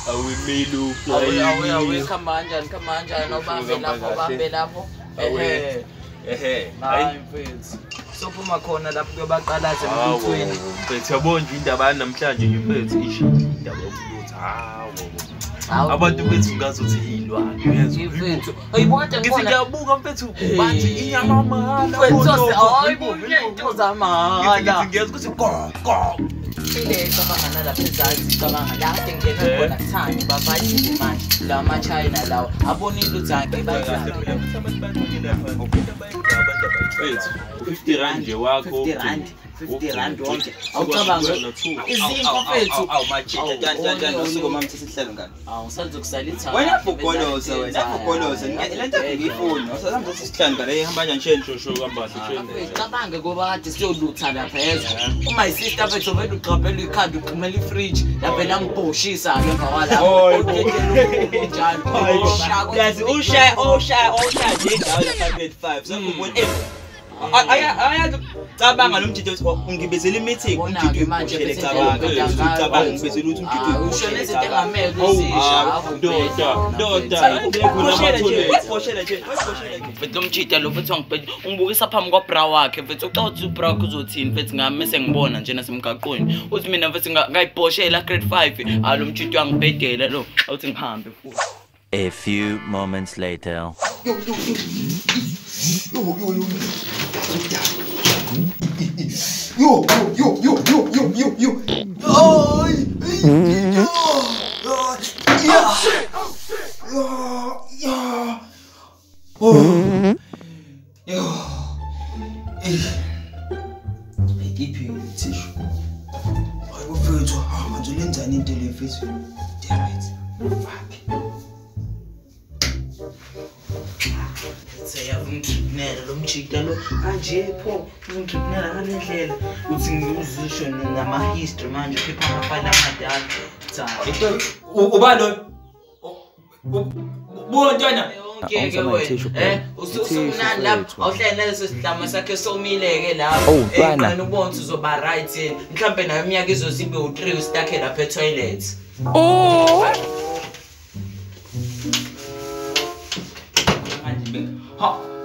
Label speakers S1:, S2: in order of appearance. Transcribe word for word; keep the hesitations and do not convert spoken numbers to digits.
S1: awemelu
S2: awe awe awe kamanja kamanja nobambe lapho bambe lapho ehe
S1: ehe
S2: hayi mfethu sophuma khona lapho kuyabaqalaza embuthweni
S1: mfethu yabona indaba namhlanje nje mfethu isho indaba yokulutha hawo abantu bethu ngazothi yilwane uyezwa
S2: mfethu ayibona
S1: ngithi ngiyabuka mfethu bathi inyama mahala
S2: mfethu ayibona into zamahala
S1: ngiyazi ukuthi go go
S2: ile cabanga nalapha ezansi cabanga la ngene khona kuthanda babathi manje la ma China lawo abona into zakhe bayizama
S1: mfethu fifty rand nje wakho
S2: fifty rand wonke awucabanga izinto mfethu
S3: awu machita kanjani kanjani usuku mama sesihlelo ngani
S2: awu usazokusala ithatha
S3: wena fogolosa wena fogolosa lento ngiyifuna usazazi ukuthi sihlalo ngale ihamba kanjani
S1: shosho kambahle sheni
S2: cabange ngoba kade siyolutha lapha yezwa uma isister mfethu vele uqaphela ikhadi uqhumela ifridge lapha ngibhoshisa ke emva kwalapho utetela njalo
S3: yazi ushaya oshaya oshaya nje indawo ya thirty-five so ubona aya aya cabanga lo mjito ungibezela imeeting umjito manje cabanga cabanga ngibezela ukuthi umjito
S2: ushona izinto engamele usisha
S1: ndoda ndoda
S3: nje wesiboshela nje wesiboshela nje
S2: mfethu umjito lo mfethu ngibheke ungibukisa phambi kwa bra wakhe mfethu ucela ukuthi ubra wakhe uzothini mfethu ngami sengibona nje nasemgaqweni uthi mina mfethu ngayibhoshela grade five alo mjito wangibhedela lo awuthi ngihambe futhi.
S4: A few moments later.
S5: Yo, yo, yo, yo, yo, yo, yo, yo, yo, yo, yo, yo, yo, oh, yeah, yeah, oh, yo, eh, ngiphi tissue? Hayi bafethu, ah manje lenzani into le mfethu? Damn it. Fuck. Sayavumtripnela lo mjita lo kanje pho uzumtripnela ngalendlela uthi ngizisho nama history manje ukhipha amafile amadala cha
S3: uba lo bontwana
S2: ngeke wena eh ususunani lapho awuhlele leso sidlama sakhe somileke lapho
S4: bana
S2: ubona uzoba right yini mhlambe nayo iminyaka izozibe u three ustakhe lapha e toilet
S4: oh
S3: ha